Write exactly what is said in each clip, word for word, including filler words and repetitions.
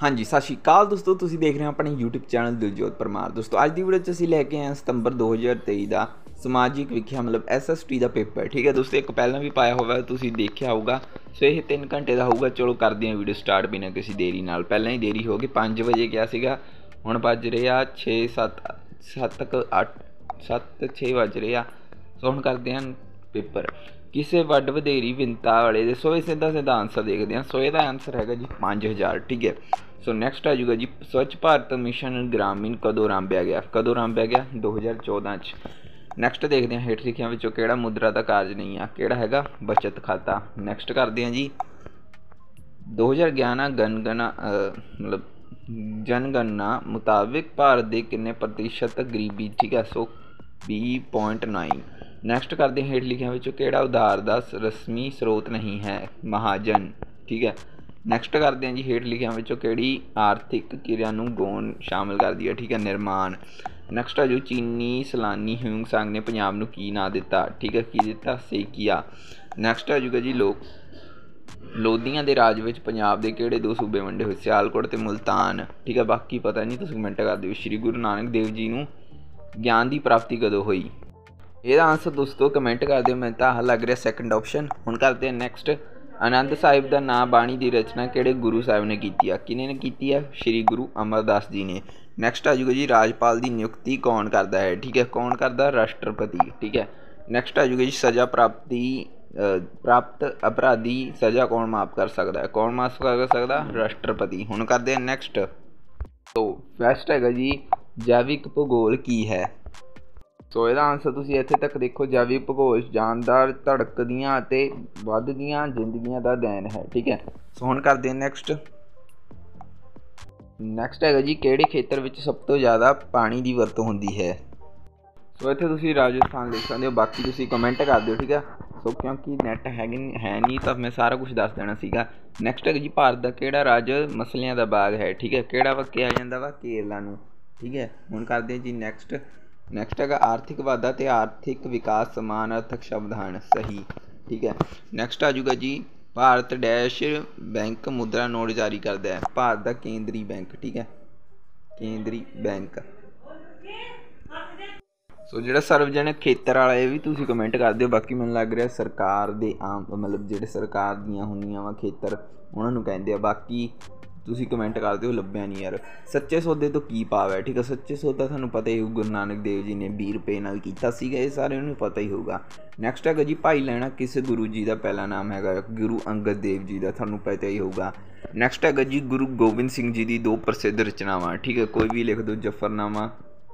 हाँ जी, सत श्री अकाल दोस्तों, तुसीं देख रहे हो अपने यूट्यूब चैनल दिलजोत परमार। दोस्तों अज की वीडियो असीं लैके आए सितंबर दो हज़ार तेई का समाजिक विख्या मतलब एस एस टी का पेपर। ठीक है दोस्तों, एक पहला भी पाया होगा तुसीं देखिया होगा। सो ये तीन घंटे का होगा। चलो करते हैं वीडियो स्टार्ट बिना किसी देरी नाल। पहला ही देरी हो गई, पाँच बजे क्या सीगा, हुण बज रहे आ छे सत्त सत्त क अठ सत्त छे बज रहे आ। सो हुण करते हैं पेपर किसी वड्ड वधेरी विंता वाले दे। सो सीधा सीधा आंसर देखते हैं। सो यदा आंसर है जी पाँच हज़ार। ठीक है, सो नैक्सट आ जाऊगा जी स्वच्छ भारत मिशन ग्रामीण कदों आरंभिया गया। कदों आरंभिया गया दो हज़ार चौदह च। नैक्सट देखते हैं हेठ लिखिया विचों किहड़ा मुद्रा का कारज नहीं आ, किहड़ा हैगा बचत खाता। नैक्सट करते हैं जी दो हज़ार ग्यारह गणगणना मतलब जनगणना मुताबिक भारत के किन्ने प्रतिशत गरीबी। ठीक है, सो बीस पॉइंट नाइन। नैक्सट करते हैं हेठ लिखिया विचों किहड़ा उधार का रस्मी स्रोत नहीं है, महाजन। ठीक है, नैक्सट करते हैं जी हेठ लिखिया विचों किहड़ी आर्थिक किरिया नूं गौण शामिल कर दी है। ठीक है, निर्माण। नैक्सट आ जो चीनी सैलानी ह्यूंग सांग ने पंजाब नूं की ना दिता। ठीक है, की दिता सेकिया। नैक्सट आ जाऊगा जी लोक लोधियां दे राज विच पंजाब दे किहड़े दो सूबे वंडे हुए, सियालकोट ते मुल्तान। ठीक है, बाकी पता नहीं, तुसीं कमेंट कर दिओ। श्री गुरु नानक देव जी नूं ज्ञान की प्राप्ति कदों हुई, ਇਹਦਾ आंसर दोस्तों कमेंट कर दिओ। मैं तो आह लग रहा सैकेंड ऑप्शन। हुण करते हैं नैक्सट आनंद साहिब का नाम बाणी की रचना किहड़े गुरु साहिब ने की है, किने ने की है, श्री गुरु अमरदास जी ने। नैक्सट आ जाऊगा जी राजपाल की नियुक्ति कौन करता है। ठीक है, कौन करता, राष्ट्रपति। ठीक है, नैक्सट आ जाऊगा जी सज़ा प्राप्ति प्राप्त अपराधी सज़ा कौन माफ़ कर सकता है, कौन माफ़ कर सकता, राष्ट्रपति। हुण करते हैं नैक्सट। तो फैस्ट हैगा जी जैविक भूगोल की है। सो ਇਹਦਾ आंसर ਤੁਸੀਂ ਇੱਥੇ ਤੱਕ ਦੇਖੋ। ਜੈਵਿਕ ਭੂਗੋਲ ਜਾਨਦਾਰ ਧੜਕਦੀਆਂ ਅਤੇ ਵੱਧਦੀਆਂ ਜ਼ਿੰਦਗੀਆਂ ਦਾ ਅਧਿਐਨ ਹੈ। ਠੀਕ ਹੈ, ਸੋ ਹੁਣ ਕਰਦੇ ਹਾਂ ਨੈਕਸਟ। ਨੈਕਸਟ ਹੈਗਾ ਜੀ ਕਿਹੜੇ ਖੇਤਰ ਵਿੱਚ ਸਭ ਤੋਂ ਜ਼ਿਆਦਾ ਪਾਣੀ ਦੀ ਵਰਤੋਂ ਹੁੰਦੀ ਹੈ। ਸੋ ਇੱਥੇ ਤੁਸੀਂ ਰਾਜਸਥਾਨ ਲਿਖ ਸਕਦੇ ਹੋ, ਬਾਕੀ ਤੁਸੀਂ ਕਮੈਂਟ ਕਰ ਦਿਓ। ਠੀਕ ਹੈ, ਸੋ ਕਿਉਂਕਿ ਨੈਟ ਹੈਗੇ ਹੈ ਨਹੀਂ ਤਾਂ ਮੈਂ ਸਾਰਾ ਕੁਝ ਦੱਸ ਦੇਣਾ ਸੀਗਾ। ਨੈਕਸਟ ਹੈਗਾ ਜੀ ਭਾਰਤ ਦਾ ਕਿਹੜਾ ਰਾਜ ਮਸਲਿਆਂ ਦਾ ਬਾਗ ਹੈ। ਠੀਕ ਹੈ, ਕਿਹੜਾ ਵਾ ਕਿਹਾ ਜਾਂਦਾ ਵਾ, ਕੇਰਲਾ ਨੂੰ। ਠੀਕ ਹੈ, ਹੁਣ ਕਰਦੇ ਹਾਂ ਜੀ ਨੈਕਸਟ। नैक्सट है आर्थिक वाधा तो आर्थिक विकास समान अर्थक शब्द हैं, सही। ठीक है, नैक्सट आ जाऊगा जी भारत डैश बैंक मुद्रा नोट जारी करता है, भारत का केंद्रीय बैंक। ठीक है, केंद्रीय बैंक। सो जो सार्वजनिक खेतर वाला ये भी तुम कमेंट कर दो। बाकी मैं लग रहा सरकार दे आम मतलब जो सरकार दियाँ होंदियां वा खेतर उन्होंने कहते हैं। बाकी तुसीं कमेंट कर दो, लभ्या नहीं यार। सच्चे सौदे तो की भाव है। ठीक है, सच्चे सौदा थानू पता ही होगा, गुरु नानक देव जी ने बीस रुपये नाल कीता सीगा, ये सारे उन्हें पता ही होगा। नैक्सट है जी भाई लैणा किस गुरु जी का पहला नाम है, गुरु अंगद देव जी का, थानू पता ही होगा। नैक्सट है जी गुरु गोबिंद सिंह जी की दो प्रसिद्ध रचनावां। ठीक है, कोई भी लिख दो, जफरनामा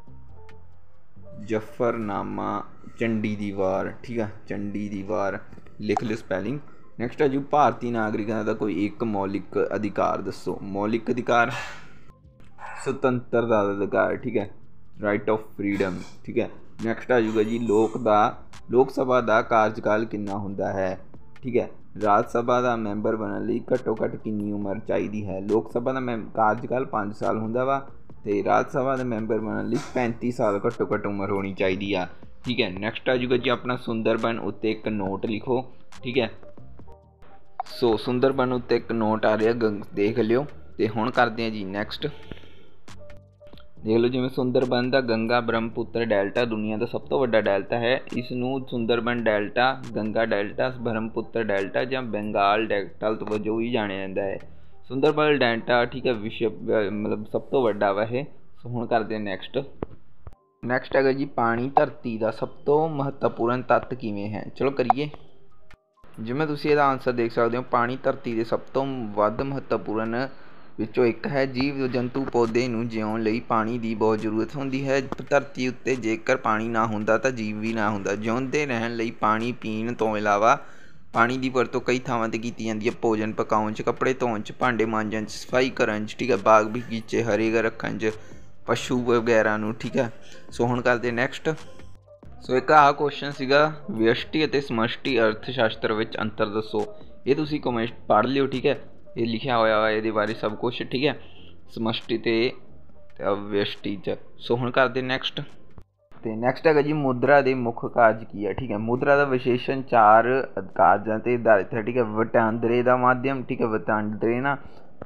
जफरनामा चंडी दी वार। ठीक है, चंडी दी वार लिख लो स्पैलिंग। नैक्सट है जी भारतीय नागरिकों का कोई एक मौलिक अधिकार दसो। मौलिक अधिकार सुतंत्रता का अधिकार। ठीक है, राइट ऑफ फ्रीडम। ठीक है, नैक्सट आ जाऊगा जी लोक दा लोक सभा का कार्यकाल कितना होंदा है। ठीक है, राज सभा का मैंबर बनने लई घट्टो घट्ट कितनी उम्र चाहिए है। लोक सभा का मैं कार्यकाल पाँच साल होंदा वा ते राज सभा के मैंबर बनने लई पैंती साल घट्टो घट्ट उम्र होनी चाहिए आ। ठीक है, नैक्सट आ जाऊगा जी अपना सुंदरबन उत्ते एक नोट लिखो। ठीक है, सो सुंदरबन उत्ते एक नोट आ रहा, गंग देख लियो। तो हुण करते हैं जी नैक्सट। देख लो जिवें सुंदरबन का गंगा ब्रह्मपुत्र डेल्टा दुनिया का सब तो वड्डा डेल्टा है। इसनूं Sundarban delta, Ganga delta, Brahmaputra delta या बंगाल डेल्टा वजों ही जाने जाता है। सुंदरबन डेल्टा ठीक है विश्व मतलब सब तो वड्डा वा है। सो हुण करते हैं नैक्सट। नैक्सट है जी पानी धरती का सब तो महत्वपूर्ण तत्त किवें है। चलो करिए। जिवें तुसीं इहदा आंसर देख सकते हो, पानी धरती के सब तो वध महत्वपूर्ण विचों एक है। जीव जंतु पौधे नूं जिउण लई पानी की बहुत जरूरत होंदी है। धरती उत्ते जेकर पानी ना हुंदा तां जीव भी ना हुंदा। जिउंदे रहण लई पानी पीण तो इलावा पानी की वरतों कई थावां ते कीती जांदी है, भोजन पकाउण च, कपड़े धोण च, भांडे मांजण च, सफाई करन च। ठीक है, बाग बगीचे हरे रखण च, पशु वगैरह नूं। ठीक है, सो हुण करदे नैक्सट। सो एक आह क्वेश्चन सीगा व्यष्टि और समष्टि अर्थशास्त्र में अंतर दसो। ये तुसीं कमेंट पढ़ लियो। ठीक है, ये लिखा होया वा ये बारे सब कुछ। ठीक है, समष्टि ते व्यष्टि च। सो हुण करदे नैक्सट। तो नैक्सट है जी मुद्रा के मुख कारज की है। ठीक है, मुद्रा का विशेषण चार कारजां ते आधारित है। ठीक है, वटांदरे का माध्यम। ठीक है, वटांदरे ना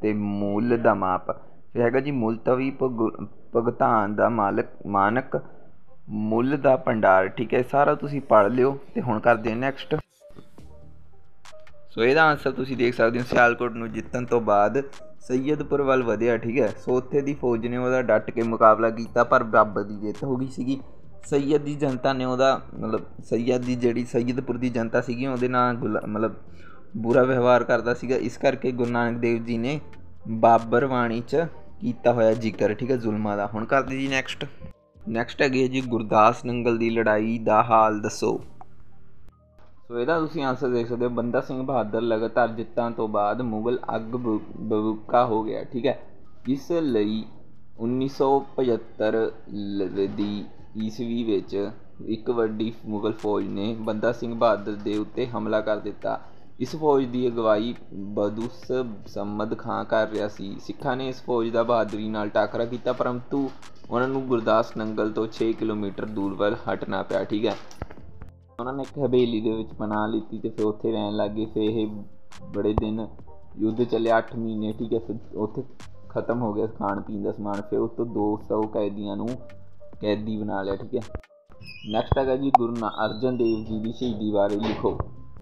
ਤੇ ਮੁੱਲ ਦਾ ਮਾਪ। ਫਿਰ ਹੈਗਾ ਜੀ ਮੁਲਤਵੀ ਭੁਗ- ਭੁਗਤਾਨ ਦਾ ਮਾਲਕ ਮਾਨਕ, ਮੁੱਲ ਦਾ ਭੰਡਾਰ। ਠੀਕ ਹੈ, ਸਾਰਾ ਤੁਸੀਂ ਪੜ੍ਹ ਲਿਓ ਤੇ ਹੁਣ ਕਰਦੇ ਹਾਂ ਨੈਕਸਟ। ਸੋ ਇਹਦਾ ਆਨਸਰ ਤੁਸੀਂ ਦੇਖ ਸਕਦੇ ਹੋ, ਸਿਆਲਕੋਟ ਨੂੰ ਜਿੱਤਣ ਤੋਂ ਬਾਅਦ ਸੱਯਦਪੁਰ ਵੱਲ ਵਧਿਆ। ਠੀਕ ਹੈ, ਸੋ ਉੱਥੇ ਦੀ ਫੌਜ ਨੇ ਉਹਦਾ ਡਟ ਕੇ ਮੁਕਾਬਲਾ ਕੀਤਾ ਪਰ ਬਾਬਰ ਦੀ ਜਿੱਤ ਹੋ ਗਈ ਸੀਗੀ। ਸੱਯਦ ਦੀ ਜਨਤਾ ਨੇ ਉਹਦਾ ਮਤਲਬ ਸੱਯਦ ਦੀ ਜਿਹੜੀ ਸੱਯਦਪੁਰ ਦੀ ਜਨਤਾ ਸੀਗੀ ਉਹਦੇ ਨਾਲ ਗੁਲਾ ਮਤਲਬ ਬੁਰਾ ਵਿਵਹਾਰ ਕਰਦਾ ਸੀਗਾ, ਇਸ ਕਰਕੇ ਗੁਰੂ ਨਾਨਕ ਦੇਵ ਜੀ ਨੇ ਬਾਬਰ ਬਾਣੀ 'ਚ ਕੀਤਾ ਹੋਇਆ ਜ਼ਿਕਰ। ਠੀਕ ਹੈ, ਜ਼ੁਲਮਾਂ ਦਾ। ਹੁਣ ਕਰਦੇ ਜੀ ਨੈਕਸਟ। ਨੈਕਸਟ ਹੈਗੀ ਹੈ ਜੀ ਗੁਰਦਾਸ ਨੰਗਲ ਦੀ ਲੜਾਈ ਦਾ ਹਾਲ ਦੱਸੋ। ਸੋ ਇਹਦਾ ਤੁਸੀਂ ਆਨਸਰ ਦੇਖ ਸਕਦੇ ਹੋ, ਬੰਦਾ ਸਿੰਘ ਬਹਾਦਰ ਲਗਾਤਾਰ ਜਿੱਤਾਂ ਤੋਂ ਬਾਅਦ ਮੁਗਲ ਅੱਗ ਬ ਬਬੂਕਾ ਹੋ ਗਿਆ। ਠੀਕ ਹੈ, ਇਸ ਲਈ ਉੱਨੀ ਸੌ ਪਝੱਤਰ ਦੀ ਈਸਵੀ ਵਿੱਚ ਇੱਕ ਵੱਡੀ ਮੁਗਲ ਫੌਜ ਨੇ ਬੰਦਾ ਸਿੰਘ ਬਹਾਦਰ ਦੇ ਉੱਤੇ ਹਮਲਾ ਕਰ ਦਿੱਤਾ। ਇਸ ਫੌਜ ਦੀ ਅਗਵਾਈ ਬਦੁਸ ਸਮਦ ਖਾਂ ਕਰ ਰਿਹਾ ਸੀ। ਸਿੱਖਾਂ ਨੇ ਇਸ ਫੌਜ ਦਾ ਬਹਾਦਰੀ ਨਾਲ ਟਾਕਰਾ ਕੀਤਾ, ਪਰੰਤੂ ਉਹਨਾਂ ਨੂੰ ਗੁਰਦਾਸ ਨੰਗਲ ਤੋਂ ਛੇ ਕਿਲੋਮੀਟਰ ਦੂਰ ਵੱਲ ਹਟਣਾ ਪਿਆ। ਠੀਕ ਹੈ, ਉਹਨਾਂ ਨੇ ਇੱਕ ਹਵੇਲੀ ਦੇ ਵਿੱਚ ਪਨਾਹ ਲਿੱਤੀ ਅਤੇ ਫਿਰ ਉੱਥੇ ਰਹਿਣ ਲੱਗ ਗਏ। ਫਿਰ ਇਹ ਬੜੇ ਦਿਨ ਯੁੱਧ ਚੱਲਿਆ, ਅੱਠ ਮਹੀਨੇ। ਠੀਕ ਹੈ, ਫਿਰ ਉੱਥੇ ਖ਼ਤਮ ਹੋ ਗਿਆ ਖਾਣ ਪੀਣ ਦਾ ਸਮਾਨ। ਫਿਰ ਉਸ ਤੋਂ ਦੋ ਸੌ ਕੈਦੀਆਂ ਨੂੰ ਕੈਦੀ ਬਣਾ ਲਿਆ। ਠੀਕ ਹੈ, ਨੈਕਸਟ ਹੈਗਾ ਜੀ ਗੁਰੂ ਅਰਜਨ ਦੇਵ ਜੀ ਦੀ ਸ਼ਹੀਦੀ ਬਾਰੇ ਲਿਖੋ।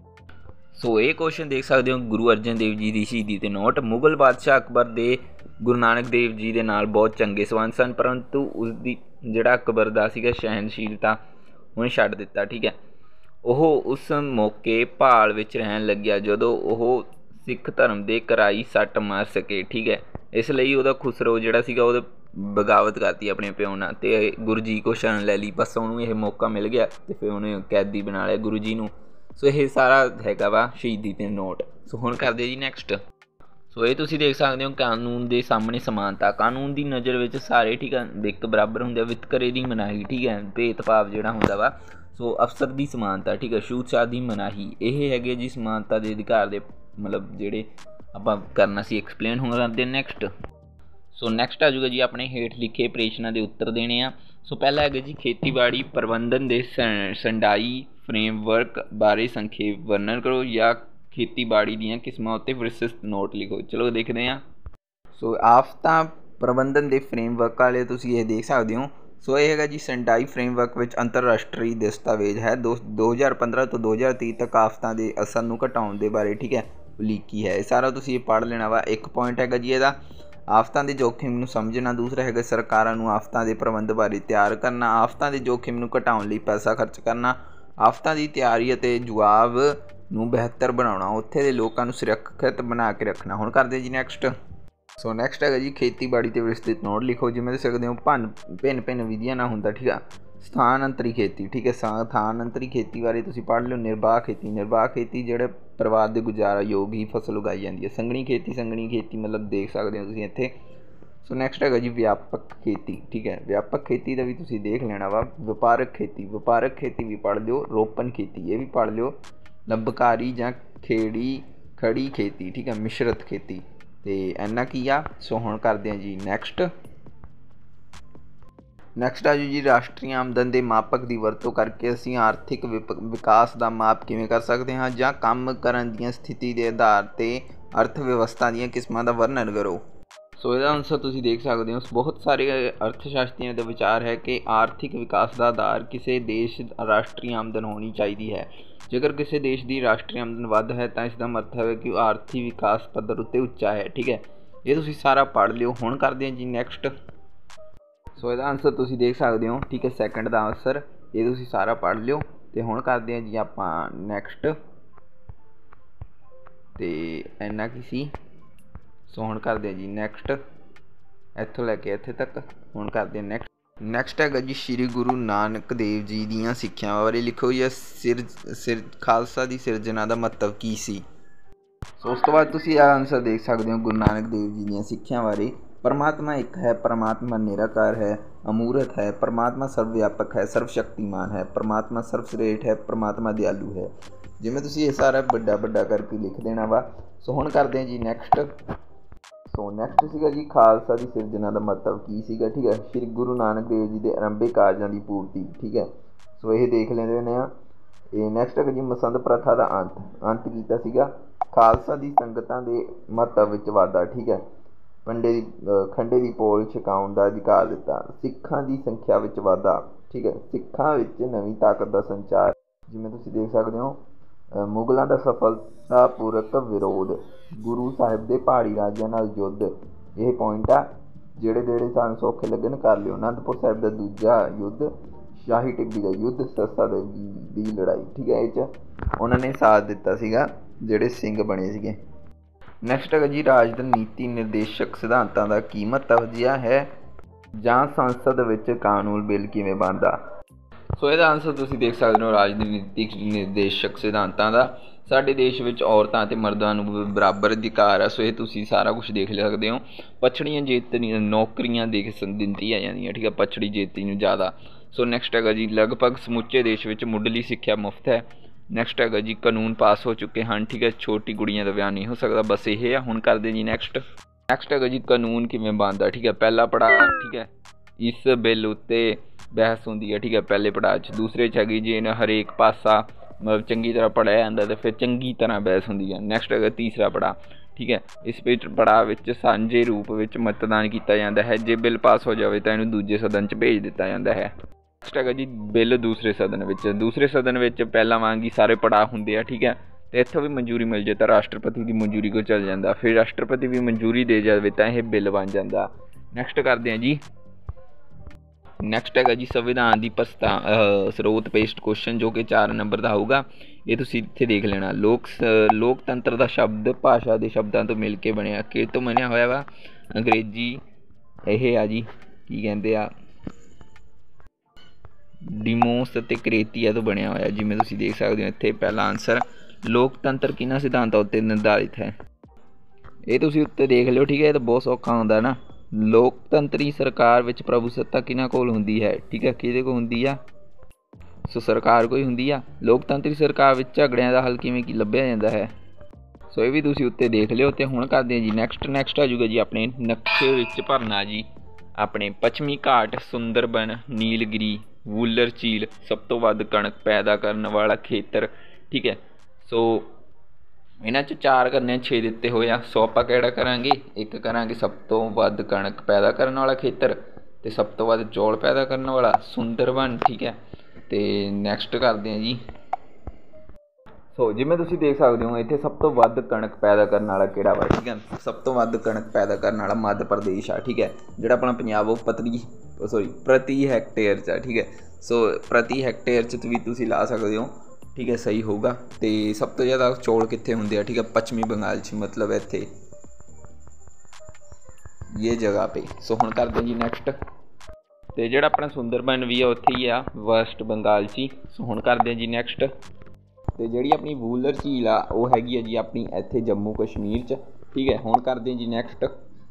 ਸੋ ਇਹ ਕੁਐਸਚਨ ਦੇਖ ਸਕਦੇ ਹੋ, ਗੁਰੂ ਅਰਜਨ ਦੇਵ ਜੀ ਦੀ ਸ਼ਹੀਦੀ ਤੇ ਨੋਟ। ਮੁਗਲ ਬਾਦਸ਼ਾਹ ਅਕਬਰ ਦੇ ਗੁਰੂ ਨਾਨਕ ਦੇਵ ਜੀ ਦੇ ਨਾਲ ਬਹੁਤ ਚੰਗੇ ਸੰਬੰਧ ਸਨ, ਪਰੰਤੂ ਉਸਦੀ ਜਿਹੜਾ ਅਕਬਰ ਦਾ ਸੀਗਾ ਸਹਿਣਸ਼ੀਲਤਾ ਉਹਨੇ ਛੱਡ ਦਿੱਤਾ। ਠੀਕ ਹੈ, ਉਹ ਉਸ ਮੌਕੇ ਭਾਲ ਵਿੱਚ ਰਹਿਣ ਲੱਗਿਆ ਜਦੋਂ ਉਹ ਸਿੱਖ ਧਰਮ ਦੇ ਕਰਾਈ ਸੱਟ ਮਾਰ ਸਕੇ। ਠੀਕ ਹੈ, ਇਸ ਲਈ ਉਹਦਾ ਖੁਸਰੋ ਜਿਹੜਾ ਸੀਗਾ ਉਹਦੇ ਬਗਾਵਤ ਕਰਤੀ ਆਪਣੇ ਪਿਓ ਨਾਲ ਅਤੇ ਗੁਰੂ ਜੀ ਕੋ ਸ਼ਰਨ ਲੈ ਲਈ। ਬਸ ਉਹਨੂੰ ਇਹ ਮੌਕਾ ਮਿਲ ਗਿਆ ਅਤੇ ਫਿਰ ਉਹਨੇ ਕੈਦੀ ਬਣਾ ਲਿਆ ਗੁਰੂ ਜੀ ਨੂੰ। ਸੋ ਇਹ ਸਾਰਾ ਹੈਗਾ ਵਾ ਸ਼ਹੀਦੀ ਤੇ ਨੋਟ। ਸੋ ਹੁਣ ਕਰਦੇ ਜੀ ਨੈਕਸਟ। ਸੋ ਇਹ ਤੁਸੀਂ ਦੇਖ ਸਕਦੇ ਹੋ, ਕਾਨੂੰਨ ਦੇ ਸਾਹਮਣੇ ਸਮਾਨਤਾ। ਕਾਨੂੰਨ ਦੀ ਨਜ਼ਰ ਵਿੱਚ ਸਾਰੇ ਠੀਕ ਹੈ ਇੱਕ ਬਰਾਬਰ ਹੁੰਦੇ ਆ। ਵਿਤਕਰੇ ਦੀ ਮਨਾਹੀ। ਠੀਕ ਹੈ, ਭੇਦਭਾਵ ਜਿਹੜਾ ਹੁੰਦਾ ਵਾ। ਸੋ ਅਫਸਰ ਦੀ ਸਮਾਨਤਾ। ਠੀਕ ਹੈ, ਛੂਤ ਛਾਤ ਦੀ ਮਨਾਹੀ। ਇਹ ਹੈਗੇ ਜੀ ਸਮਾਨਤਾ ਦੇ ਅਧਿਕਾਰ ਦੇ ਮਤਲਬ ਜਿਹੜੇ ਆਪਾਂ ਕਰਨਾ ਸੀ ਐਕਸਪਲੇਨ। ਹੁਣ ਕਰਦੇ ਨੈਕਸਟ। ਸੋ ਨੈਕਸਟ ਆ ਜਾਊਗਾ ਜੀ ਆਪਣੇ ਹੇਠ ਲਿਖੇ ਪ੍ਰਸ਼ਨਾਂ ਦੇ ਉੱਤਰ ਦੇਣੇ ਆ। ਸੋ ਪਹਿਲਾ ਹੈਗਾ ਜੀ ਖੇਤੀਬਾੜੀ ਪ੍ਰਬੰਧਨ ਦੇ ਸੰਡਾਈ ਫਰੇਮਵਰਕ ਬਾਰੇ ਸੰਖੇਪ ਵਰਣਨ ਕਰੋ ਜਾਂ ਖੇਤੀਬਾੜੀ ਦੀਆਂ ਕਿਸਮਾਂ ਉੱਤੇ ਵਿਸਤ੍ਰਿਤ ਨੋਟ ਲਿਖੋ। ਚਲੋ ਦੇਖਦੇ ਹਾਂ। ਸੋ ਆਫਤਾਂ ਪ੍ਰਬੰਧਨ ਦੇ ਫਰੇਮਵਰਕ ਵਾਲੇ ਤੁਸੀਂ ਇਹ ਦੇਖ ਸਕਦੇ ਹੋ। ਸੋ ਇਹ ਹੈਗਾ ਜੀ ਸੰਡਾਈ ਫਰੇਮਵਰਕ ਵਿੱਚ ਅੰਤਰਰਾਸ਼ਟਰੀ ਦਸਤਾਵੇਜ਼ ਹੈ। ਦੋ ਦੋ ਹਜ਼ਾਰ ਪੰਦਰਾਂ ਤੋਂ ਦੋ ਹਜ਼ਾਰ ਤੀਹ ਤੱਕ ਆਫਤਾਂ ਦੇ ਅਸਰ ਨੂੰ ਘਟਾਉਣ ਦੇ ਬਾਰੇ। ਠੀਕ ਹੈ, ਉਲੀਕੀ ਹੈ। ਇਹ ਸਾਰਾ ਤੁਸੀਂ ਇਹ ਪੜ੍ਹ ਲੈਣਾ ਵਾ। ਇੱਕ ਪੁਆਇੰਟ ਹੈਗਾ ਜੀ ਇਹਦਾ ਆਫਤਾਂ ਦੇ ਜੋਖਿਮ ਨੂੰ ਸਮਝਣਾ। ਦੂਸਰਾ ਹੈਗਾ ਸਰਕਾਰਾਂ ਨੂੰ ਆਫਤਾਂ ਦੇ ਪ੍ਰਬੰਧ ਬਾਰੇ ਤਿਆਰ ਕਰਨਾ। ਆਫਤਾਂ ਦੇ ਜੋਖਿਮ ਨੂੰ ਘਟਾਉਣ ਲਈ ਪੈਸਾ ਖਰਚ ਕਰਨਾ। ਆਫਤਾਂ ਦੀ ਤਿਆਰੀ ਅਤੇ ਜਵਾਬ ਨੂੰ ਬਿਹਤਰ ਬਣਾਉਣਾ। ਉੱਥੇ ਦੇ ਲੋਕਾਂ ਨੂੰ ਸੁਰੱਖਿਅਤ ਬਣਾ ਕੇ ਰੱਖਣਾ। ਹੁਣ ਕਰਦੇ ਜੀ ਨੈਕਸਟ। ਸੋ ਨੈਕਸਟ ਹੈਗਾ ਜੀ ਖੇਤੀਬਾੜੀ 'ਤੇ ਵਿਸਤ੍ਰਿਤ ਨੋਟ ਲਿਖੋ। ਜਿਵੇਂ ਦੇਖ ਸਕਦੇ ਹੋ ਭੰਨ ਭਿੰਨ ਭਿੰਨ ਵਿਧੀਆਂ ਨਾਲ ਹੁੰਦਾ। ਠੀਕ ਆ, ਸਥਾਨੰਤਰੀ ਖੇਤੀ। ਠੀਕ ਹੈ, ਸਥਾਨੰਤਰੀ ਖੇਤੀ ਬਾਰੇ ਤੁਸੀਂ ਪੜ੍ਹ ਲਿਓ। ਨਿਰਬਾਹ ਖੇਤੀ। ਨਿਰਬਾਹ ਖੇਤੀ ਜਿਹੜੇ ਪਰਿਵਾਰ ਦੇ ਗੁਜ਼ਾਰਾ ਯੋਗ ਹੀ ਫਸਲ ਉਗਾਈ ਜਾਂਦੀ ਹੈ। ਸੰਘਣੀ ਖੇਤੀ। ਸੰਘਣੀ ਖੇਤੀ ਮਤਲਬ ਦੇਖ ਸਕਦੇ ਹੋ ਤੁਸੀਂ ਇੱਥੇ। ਸੋ ਨੈਕਸਟ ਹੈਗਾ ਜੀ ਵਿਆਪਕ ਖੇਤੀ। ਠੀਕ ਹੈ, ਵਿਆਪਕ ਖੇਤੀ ਦਾ ਵੀ ਤੁਸੀਂ ਦੇਖ ਲੈਣਾ ਵਾ। ਵਪਾਰਕ ਖੇਤੀ। ਵਪਾਰਕ ਖੇਤੀ ਵੀ ਪੜ੍ਹ ਲਿਓ। ਰੋਪਨ ਖੇਤੀ ਇਹ ਵੀ ਪੜ੍ਹ ਲਿਓ। ਲੰਬਕਾਰੀ ਜਾਂ ਖੇੜੀ ਖੜੀ ਖੇਤੀ। ਠੀਕ ਹੈ, ਮਿਸ਼ਰਤ ਖੇਤੀ। ਅਤੇ ਇੰਨਾ ਕੀ ਆ। ਸੋ ਹੁਣ ਕਰਦੇ ਹਾਂ ਜੀ ਨੈਕਸਟ। ਨੈਕਸਟ ਆ ਜੀ ਰਾਸ਼ਟਰੀ ਆਮਦਨ ਦੇ ਮਾਪਕ ਦੀ ਵਰਤੋਂ ਕਰਕੇ ਅਸੀਂ ਆਰਥਿਕ ਵਿਪ ਵਿਕਾਸ ਦਾ ਮਾਪ ਕਿਵੇਂ ਕਰ ਸਕਦੇ ਹਾਂ ਜਾਂ ਕੰਮ ਕਰਨ ਦੀਆਂ ਸਥਿਤੀ ਦੇ ਆਧਾਰ 'ਤੇ ਅਰਥ ਵਿਵਸਥਾ ਦੀਆਂ ਕਿਸਮਾਂ ਦਾ ਵਰਣਨ ਕਰੋ। ਸੋ ਇਹਦਾ ਆਨਸਰ ਤੁਸੀਂ ਦੇਖ ਸਕਦੇ ਹੋ। ਬਹੁਤ ਸਾਰੇ ਅਰਥ ਸ਼ਾਸਤਰੀਆਂ ਦਾ ਵਿਚਾਰ ਹੈ ਕਿ ਆਰਥਿਕ ਵਿਕਾਸ ਦਾ ਆਧਾਰ ਕਿਸੇ ਦੇਸ਼ ਰਾਸ਼ਟਰੀ ਆਮਦਨ ਹੋਣੀ ਚਾਹੀਦੀ ਹੈ। ਜੇਕਰ ਕਿਸੇ ਦੇਸ਼ ਦੀ ਰਾਸ਼ਟਰੀ ਆਮਦਨ ਵੱਧ ਹੈ ਤਾਂ ਇਸ ਦਾ ਮਤਲਬ ਹੈ ਕਿ ਉਹ ਆਰਥਿਕ ਵਿਕਾਸ ਪੱਧਰ ਉੱਤੇ ਉੱਚਾ ਹੈ। ਠੀਕ ਹੈ, ਇਹ ਤੁਸੀਂ ਸਾਰਾ ਪੜ੍ਹ ਲਿਓ। ਹੁਣ ਕਰਦੇ ਹਾਂ ਜੀ ਨੈਕਸਟ। ਸੋ ਇਹਦਾ ਆਨਸਰ ਤੁਸੀਂ ਦੇਖ ਸਕਦੇ ਹੋ। ਠੀਕ ਹੈ, ਸੈਕਿੰਡ ਦਾ ਆਨਸਰ ਇਹ ਤੁਸੀਂ ਸਾਰਾ ਪੜ੍ਹ ਲਿਓ। ਅਤੇ ਹੁਣ ਕਰਦੇ ਹਾਂ ਜੀ ਆਪਾਂ ਨੈਕਸਟ। ਅਤੇ ਇੰਨਾ ਕੀ ਸੀ। ਸੋ ਹੁਣ ਕਰਦੇ ਹਾਂ ਜੀ ਨੈਕਸਟ। ਇੱਥੋਂ ਲੈ ਕੇ ਇੱਥੇ ਤੱਕ। ਹੁਣ ਕਰਦੇ ਹਾਂ ਨੈਕਸਟ। ਨੈਕਸਟ ਹੈਗਾ ਜੀ ਸ਼੍ਰੀ ਗੁਰੂ ਨਾਨਕ ਦੇਵ ਜੀ ਦੀਆਂ ਸਿੱਖਿਆਵਾਂ ਬਾਰੇ ਲਿਖੋ ਜਾਂ ਸਿਰ ਸਿਰ ਖਾਲਸਾ ਦੀ ਸਿਰਜਣਾ ਦਾ ਮਹੱਤਵ ਕੀ ਸੀ। ਸੋ ਉਸ ਤੋਂ ਬਾਅਦ ਤੁਸੀਂ ਇਹ ਆਨਸਰ ਦੇਖ ਸਕਦੇ ਹੋ ਗੁਰੂ ਨਾਨਕ ਦੇਵ ਜੀ ਦੀਆਂ ਸਿੱਖਿਆ ਬਾਰੇ। ਪਰਮਾਤਮਾ ਇੱਕ ਹੈ। ਪਰਮਾਤਮਾ ਨਿਰਾਕਾਰ ਹੈ, ਅਮੂਰਤ ਹੈ। ਪਰਮਾਤਮਾ ਸਰਵ ਵਿਆਪਕ ਹੈ, ਸਰਵ ਸ਼ਕਤੀਮਾਨ ਹੈ। ਪਰਮਾਤਮਾ ਸਰਵ ਸ੍ਰੇਸ਼ਠ ਹੈ। ਪਰਮਾਤਮਾ ਦਿਆਲੂ ਹੈ। ਜਿਵੇਂ ਤੁਸੀਂ ਇਹ ਸਾਰਾ ਵੱਡਾ ਵੱਡਾ ਕਰਕੇ ਲਿਖ ਦੇਣਾ ਵਾ। ਸੋ ਹੁਣ ਕਰਦੇ ਹਾਂ ਜੀ ਨੈਕਸਟ। ਸੋ ਨੈਕਸਟ ਸੀਗਾ ਜੀ ਖਾਲਸਾ ਦੀ ਸਿਰਜਣਾ ਦਾ ਮਹੱਤਵ ਕੀ ਸੀਗਾ। ਠੀਕ ਹੈ, ਸ਼੍ਰੀ ਗੁਰੂ ਨਾਨਕ ਦੇਵ ਜੀ ਦੇ ਆਰੰਭਿਕ ਕਾਰਜਾਂ ਦੀ ਪੂਰਤੀ। ਠੀਕ ਹੈ, ਸੋ ਇਹ ਦੇਖ ਲੈਂਦੇ ਹੁੰਦੇ ਹਾਂ। ਇਹ ਨੈਕਸਟ ਹੈਗਾ ਜੀ ਮਸੰਦ ਪ੍ਰਥਾ ਦਾ ਅੰਤ। ਅੰਤ ਕੀਤਾ ਸੀਗਾ ਖਾਲਸਾ ਦੀ ਸੰਗਤਾਂ ਦੇ ਮਹੱਤਵ ਵਿੱਚ ਵਾਧਾ, ਠੀਕ ਹੈ। ਪੰਡੇ ਦੀ ਖੰਡੇ ਦੀ ਪੋਲ ਛਕਾਉਣ ਦਾ ਅਧਿਕਾਰ ਦਿੱਤਾ। ਸਿੱਖਾਂ ਦੀ ਸੰਖਿਆ ਵਿੱਚ ਵਾਧਾ, ਠੀਕ ਹੈ। ਸਿੱਖਾਂ ਵਿੱਚ ਨਵੀਂ ਤਾਕਤ ਦਾ ਸੰਚਾਰ, ਜਿਵੇਂ ਤੁਸੀਂ ਦੇਖ ਸਕਦੇ ਹੋ। ਮੁਗਲਾਂ ਦਾ ਸਫਲਤਾਪੂਰਕ ਵਿਰੋਧ, ਗੁਰੂ ਸਾਹਿਬ ਦੇ ਪਹਾੜੀ ਰਾਜਿਆਂ ਨਾਲ ਯੁੱਧ, ਇਹ ਪੁਆਇੰਟ ਆ ਜਿਹੜੇ ਜਿਹੜੇ ਸਾਨੂੰ ਸੌਖੇ ਲੱਗਣ ਕਰ ਲਿਓ। ਅਨੰਦਪੁਰ ਸਾਹਿਬ ਦਾ ਦੂਜਾ ਯੁੱਧ, ਸ਼ਾਹੀ ਟਿੱਬੀ ਦਾ ਯੁੱਧ, ਸੱਸਾ ਦੀ ਲੜਾਈ, ਠੀਕ ਹੈ। ਇਹ 'ਚ ਉਹਨਾਂ ਨੇ ਸਾਥ ਦਿੱਤਾ ਸੀਗਾ ਜਿਹੜੇ ਸਿੰਘ ਬਣੇ ਸੀਗੇ। ਨੈਕਸਟ ਹੈਗਾ ਜੀ ਰਾਜਨੀਤੀ ਨਿਰਦੇਸ਼ਕ ਸਿਧਾਂਤਾਂ ਦਾ ਕੀ ਮਹੱਤਵ ਜਿਹਾ ਹੈ ਜਾਂ ਸੰਸਦ ਵਿੱਚ ਕਾਨੂੰਨ ਬਿੱਲ ਕਿਵੇਂ ਬਣਦਾ। ਸੋ ਇਹਦਾ ਆਨਸਰ ਤੁਸੀਂ ਦੇਖ ਸਕਦੇ ਹੋ ਰਾਜਨੀਤਿਕ ਨਿਰਦੇਸ਼ਕ ਸਿਧਾਂਤਾਂ ਦਾ। ਸਾਡੇ ਦੇਸ਼ ਵਿੱਚ ਔਰਤਾਂ ਅਤੇ ਮਰਦਾਂ ਨੂੰ ਬਰਾਬਰ ਅਧਿਕਾਰ ਆ। ਸੋ ਇਹ ਤੁਸੀਂ ਸਾਰਾ ਕੁਝ ਦੇਖ ਸਕਦੇ ਹੋ। ਪਛੜੀਆਂ ਜਾਤੀਆਂ ਨੌਕਰੀਆਂ ਦੇ ਦਿੱਤੀਆਂ ਜਾਂਦੀਆਂ, ਠੀਕ ਹੈ, ਪਛੜੀ ਜਾਤੀ ਨੂੰ ਜ਼ਿਆਦਾ। ਸੋ ਨੈਕਸਟ ਹੈਗਾ ਜੀ ਲਗਭਗ ਸਮੁੱਚੇ ਦੇਸ਼ ਵਿੱਚ ਮੁੱਢਲੀ ਸਿੱਖਿਆ ਮੁਫਤ ਹੈ। ਨੈਕਸਟ ਹੈਗਾ ਜੀ ਕਾਨੂੰਨ ਪਾਸ ਹੋ ਚੁੱਕੇ ਹਨ, ਠੀਕ ਹੈ, ਛੋਟੀ ਕੁੜੀਆਂ ਦਾ ਵਿਆਹ ਨਹੀਂ ਹੋ ਸਕਦਾ। ਬਸ ਇਹ ਆ। ਹੁਣ ਕਰਦੇ ਜੀ ਨੈਕਸਟ ਨੈਕਸਟ ਹੈਗਾ ਜੀ ਕਾਨੂੰਨ ਕਿਵੇਂ ਬਣਦਾ, ਠੀਕ ਹੈ। ਪਹਿਲਾ ਪੜਾਅ, ਠੀਕ ਹੈ, ਇਸ ਬਿੱਲ ਉੱਤੇ ਬਹਿਸ ਹੁੰਦੀ ਹੈ, ਠੀਕ ਹੈ, ਪਹਿਲੇ ਪੜਾਅ 'ਚ। ਦੂਸਰੇ 'ਚ ਹੈਗੀ ਜੀ ਇਹਨਾਂ ਹਰੇਕ ਪਾਸਾ ਮਤਲਬ ਚੰਗੀ ਤਰ੍ਹਾਂ ਪੜ੍ਹਿਆ ਜਾਂਦਾ ਅਤੇ ਫਿਰ ਚੰਗੀ ਤਰ੍ਹਾਂ ਬਹਿਸ ਹੁੰਦੀ ਹੈ। ਨੈਕਸਟ ਹੈਗਾ ਤੀਸਰਾ ਪੜਾਅ, ਠੀਕ ਹੈ। ਇਸ ਵਿੱਚ ਪੜਾਅ ਵਿੱਚ ਸਾਂਝੇ ਰੂਪ ਵਿੱਚ ਮਤਦਾਨ ਕੀਤਾ ਜਾਂਦਾ ਹੈ। ਜੇ ਬਿੱਲ ਪਾਸ ਹੋ ਜਾਵੇ ਤਾਂ ਇਹਨੂੰ ਦੂਜੇ ਸਦਨ 'ਚ ਭੇਜ ਦਿੱਤਾ ਜਾਂਦਾ ਹੈ। ਨੈਕਸਟ ਹੈਗਾ ਜੀ ਬਿੱਲ ਦੂਸਰੇ ਸਦਨ ਵਿੱਚ। ਦੂਸਰੇ ਸਦਨ ਵਿੱਚ ਪਹਿਲਾਂ ਵਾਂਗ ਹੀ ਸਾਰੇ ਪੜਾਅ ਹੁੰਦੇ ਆ, ਠੀਕ ਹੈ। ਅਤੇ ਇੱਥੋਂ ਵੀ ਮਨਜ਼ੂਰੀ ਮਿਲ ਜਾਏ ਤਾਂ ਰਾਸ਼ਟਰਪਤੀ ਦੀ ਮਨਜ਼ੂਰੀ ਕੋਲ ਚੱਲ ਜਾਂਦਾ। ਫਿਰ ਰਾਸ਼ਟਰਪਤੀ ਵੀ ਮਨਜ਼ੂਰੀ ਦੇ ਜਾਵੇ ਤਾਂ ਇਹ ਬਿੱਲ ਬਣ ਜਾਂਦਾ। ਨੈਕਸਟ ਕਰਦੇ ਹਾਂ ਜੀ ਨੈਕਸਟ ਹੈਗਾ ਜੀ ਸੰਵਿਧਾਨ ਦੀ ਪ੍ਰਸਤਾ ਸਰੋਤ ਪੇਸਟ ਕੁਸ਼ਚਨ, ਜੋ ਕਿ ਚਾਰ ਨੰਬਰ ਦਾ ਹੋਊਗਾ। ਇਹ ਤੁਸੀਂ ਇੱਥੇ ਦੇਖ ਲੈਣਾ। ਲੋਕ ਲੋਕਤੰਤਰ ਦਾ ਸ਼ਬਦ ਭਾਸ਼ਾ ਦੇ ਸ਼ਬਦਾਂ ਤੋਂ ਮਿਲ ਕੇ ਬਣਿਆ। ਕਿਹ ਤੋਂ ਬਣਿਆ ਹੋਇਆ ਵਾ? ਅੰਗਰੇਜ਼ੀ ਇਹ ਆ ਜੀ ਕੀ ਕਹਿੰਦੇ ਆ ਡਿਮੋਸ ਅਤੇ ਕ੍ਰੇਤੀਆ ਤੋਂ ਬਣਿਆ ਹੋਇਆ, ਜਿਵੇਂ ਤੁਸੀਂ ਦੇਖ ਸਕਦੇ ਹੋ ਇੱਥੇ। ਪਹਿਲਾ ਆਨਸਰ ਲੋਕਤੰਤਰ ਕਿਹਨਾਂ ਸਿਧਾਂਤਾਂ ਉੱਤੇ ਨਿਰਧਾਰਿਤ ਹੈ? ਇਹ ਤੁਸੀਂ ਉੱਤੇ ਦੇਖ ਲਿਓ, ਠੀਕ ਹੈ। ਇਹ ਤਾਂ ਬਹੁਤ ਸੌਖਾ ਹੁੰਦਾ ਨਾ। ਲੋਕਤੰਤਰੀ ਸਰਕਾਰ ਵਿੱਚ ਪ੍ਰਭੂ ਸੱਤਾ ਕਿਹਨਾਂ ਕੋਲ ਹੁੰਦੀ ਹੈ, ਠੀਕ ਹੈ, ਕਿਹਦੇ ਕੋਲ ਹੁੰਦੀ ਆ? ਸੋ ਸਰਕਾਰ ਕੋਈ ਹੁੰਦੀ ਆ। ਲੋਕਤੰਤਰੀ ਸਰਕਾਰ ਵਿੱਚ ਝਗੜਿਆਂ ਦਾ ਹੱਲ ਕਿਵੇਂ ਕੀ ਲੱਭਿਆ ਜਾਂਦਾ ਹੈ? ਸੋ ਇਹ ਵੀ ਤੁਸੀਂ ਉੱਤੇ ਦੇਖ ਲਿਓ। ਅਤੇ ਹੁਣ ਕਰਦੇ ਹਾਂ ਜੀ ਨੈਕਸਟ ਨੈਕਸਟ ਆ ਜਾਊਗਾ ਜੀ ਆਪਣੇ ਨਕਸ਼ੇ ਵਿੱਚ ਭਰਨਾ ਜੀ। ਆਪਣੇ ਪੱਛਮੀ ਘਾਟ, ਸੁੰਦਰਬਨ, ਨੀਲਗਿਰੀ, ਵੂਲਰ ਝੀਲ, ਸਭ ਤੋਂ ਵੱਧ ਕਣਕ ਪੈਦਾ ਕਰਨ ਵਾਲਾ ਖੇਤਰ, ਠੀਕ ਹੈ। ਸੋ ਇਹਨਾਂ 'ਚ ਚਾਰ ਕਰਨੇ ਛੇ ਦਿੱਤੇ ਹੋਏ ਆ। ਸੋ ਆਪਾਂ ਕਿਹੜਾ ਕਰਾਂਗੇ? ਇੱਕ ਕਰਾਂਗੇ ਸਭ ਤੋਂ ਵੱਧ ਕਣਕ ਪੈਦਾ ਕਰਨ ਵਾਲਾ ਖੇਤਰ, ਅਤੇ ਸਭ ਤੋਂ ਵੱਧ ਚੌਲ ਪੈਦਾ ਕਰਨ ਵਾਲਾ ਸੁੰਦਰਬਨ, ਠੀਕ ਹੈ। ਅਤੇ ਨੈਕਸਟ ਕਰਦੇ ਹਾਂ ਜੀ। ਸੋ ਜਿਵੇਂ ਤੁਸੀਂ ਦੇਖ ਸਕਦੇ ਹੋ ਇੱਥੇ ਸਭ ਤੋਂ ਵੱਧ ਕਣਕ ਪੈਦਾ ਕਰਨ ਵਾਲਾ ਕਿਹੜਾ ਵਾ, ਠੀਕ ਹੈ। ਸਭ ਤੋਂ ਵੱਧ ਕਣਕ ਪੈਦਾ ਕਰਨ ਵਾਲਾ ਮੱਧ ਪ੍ਰਦੇਸ਼ ਆ, ਠੀਕ ਹੈ। ਜਿਹੜਾ ਆਪਣਾ ਪੰਜਾਬ ਉਹ ਪਤਲੀ ਸੋਰੀ ਪ੍ਰਤੀ ਹੈਕਟੇਅਰ 'ਚ ਆ, ਠੀਕ ਹੈ। ਸੋ ਪ੍ਰਤੀ ਹੈਕਟੇਅਰ 'ਚ ਵੀ ਤੁਸੀਂ ਲਾ ਸਕਦੇ ਹੋ, ਠੀਕ ਹੈ, ਸਹੀ ਹੋਊਗਾ। ਅਤੇ ਸਭ ਤੋਂ ਜ਼ਿਆਦਾ ਚੌਲ ਕਿੱਥੇ ਹੁੰਦੇ ਆ, ਠੀਕ ਹੈ, ਪੱਛਮੀ ਬੰਗਾਲ 'ਚ, ਮਤਲਬ ਇੱਥੇ ਇਹ ਜਗ੍ਹਾ 'ਤੇ। ਸੋ ਹੁਣ ਕਰਦੇ ਜੀ ਨੈਕਸਟ। ਅਤੇ ਜਿਹੜਾ ਆਪਣਾ ਸੁੰਦਰਬਨ ਵੀ ਆ ਉੱਥੇ ਹੀ ਆ, ਵੈਸਟ ਬੰਗਾਲ 'ਚ ਹੀ। ਸੋ ਹੁਣ ਕਰਦੇ ਜੀ ਨੈਕਸਟ। ਅਤੇ ਜਿਹੜੀ ਆਪਣੀ ਵੂਲਰ ਝੀਲ ਆ ਉਹ ਹੈਗੀ ਆ ਜੀ ਆਪਣੀ ਇੱਥੇ ਜੰਮੂ ਕਸ਼ਮੀਰ 'ਚ, ਠੀਕ ਹੈ। ਹੁਣ ਕਰਦੇ ਜੀ ਨੈਕਸਟ।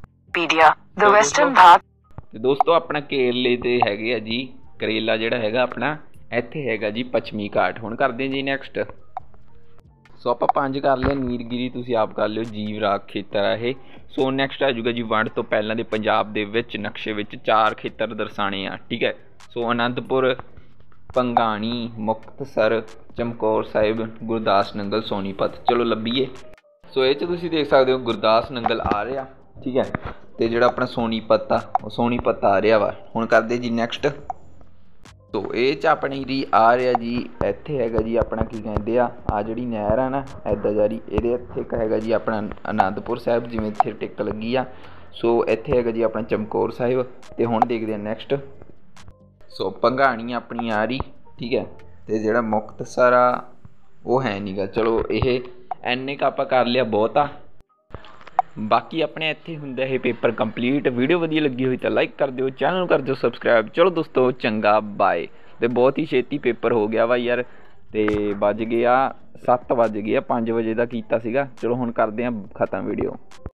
ਅਤੇ ਦੋਸਤੋ ਆਪਣਾ ਕੇਰਲੇ ਦੇ ਹੈਗੇ ਆ ਜੀ, ਕਰੇਲਾ ਜਿਹੜਾ ਹੈਗਾ ਆਪਣਾ ਇੱਥੇ ਹੈਗਾ ਜੀ ਪੱਛਮੀ ਘਾਟ। ਹੁਣ ਕਰਦੇ ਜੀ ਨੈਕਸਟ। ਸੋ ਆਪਾਂ ਪੰਜ ਕਰ ਲਿਆ। ਨੀਲਗਿਰੀ ਤੁਸੀਂ ਆਪ ਕਰ ਲਿਓ, ਜੀਵ ਰਾਖ ਖੇਤਰ ਆ ਇਹ। ਸੋ ਨੈਕਸਟ ਆ ਜਾਊਗਾ ਜੀ ਵੰਡ ਤੋਂ ਪਹਿਲਾਂ ਦੇ ਪੰਜਾਬ ਦੇ ਵਿੱਚ ਨਕਸ਼ੇ ਵਿੱਚ ਚਾਰ ਖੇਤਰ ਦਰਸਾਣੇ ਆ, ਠੀਕ ਹੈ। ਸੋ ਅਨੰਦਪੁਰ, ਭੰਗਾਣੀ, ਮੁਕਤਸਰ, ਚਮਕੌਰ ਸਾਹਿਬ, ਗੁਰਦਾਸ ਨੰਗਲ, ਸੋਨੀਪਤ। ਚਲੋ ਲੱਭੀਏ। ਸੋ ਇਹ 'ਚ ਤੁਸੀਂ ਦੇਖ ਸਕਦੇ ਹੋ ਗੁਰਦਾਸ ਨੰਗਲ ਆ ਰਿਹਾ, ਠੀਕ ਹੈ। ਅਤੇ ਜਿਹੜਾ ਆਪਣਾ ਸੋਨੀਪਤ ਆ ਉਹ ਸੋਨੀਪਤ ਆ ਰਿਹਾ ਵਾ। ਹੁਣ ਕਰਦੇ ਜੀ ਨੈਕਸਟ। ਸੋ ਇਹ 'ਚ ਆਪਣੀ ਜੀ ਆ ਰਿਹਾ ਜੀ ਇੱਥੇ ਹੈਗਾ ਜੀ ਆਪਣਾ ਕੀ ਕਹਿੰਦੇ ਆ ਆ ਜਿਹੜੀ ਨਹਿਰ ਆ ਨਾ ਇੱਦਾਂ ਜਾ ਰਹੀ, ਇਹਦੇ ਇੱਥੇ ਇੱਕ ਹੈਗਾ ਜੀ ਆਪਣਾ ਅਨੰਦਪੁਰ ਸਾਹਿਬ, ਜਿਵੇਂ ਇੱਥੇ ਟਿੱਕ ਲੱਗੀ ਆ। ਸੋ ਇੱਥੇ ਹੈਗਾ ਜੀ ਆਪਣਾ ਚਮਕੌਰ ਸਾਹਿਬ। ਅਤੇ ਹੁਣ ਦੇਖਦੇ ਹਾਂ ਨੈਕਸਟ। ਸੋ ਭੰਗਾਣੀ ਆਪਣੀ ਆ ਰਹੀ, ਠੀਕ ਹੈ। ਅਤੇ ਜਿਹੜਾ ਮੁਕਤਸਰ ਆ ਉਹ ਹੈ ਨਹੀਂ ਗਾ। ਚਲੋ ਇਹ ਇੰਨੇ ਕੁ ਆਪਾਂ ਕਰ ਲਿਆ, ਬਹੁਤ ਆ। ਬਾਕੀ ਆਪਣੇ ਇੱਥੇ ਹੁੰਦਾ ਇਹ ਪੇਪਰ ਕੰਪਲੀਟ। ਵੀਡੀਓ ਵਧੀਆ ਲੱਗੀ ਹੋਈ ਤਾਂ ਲਾਈਕ ਕਰ ਦਿਓ, ਚੈਨਲ ਨੂੰ ਕਰ ਦਿਓ ਸਬਸਕ੍ਰਾਈਬ। ਚਲੋ ਦੋਸਤੋ ਚੰਗਾ ਬਾਏ। ਅਤੇ ਬਹੁਤ ਹੀ ਛੇਤੀ ਪੇਪਰ ਹੋ ਗਿਆ ਵਾ ਯਾਰ। ਅਤੇ ਵੱਜ ਗਏ ਆ ਸੱਤ ਵੱਜ ਗਏ ਆ, ਪੰਜ ਵਜੇ ਦਾ ਕੀਤਾ ਸੀਗਾ। ਚਲੋ ਹੁਣ ਕਰਦੇ ਹਾਂ ਖਤਮ ਵੀਡੀਓ।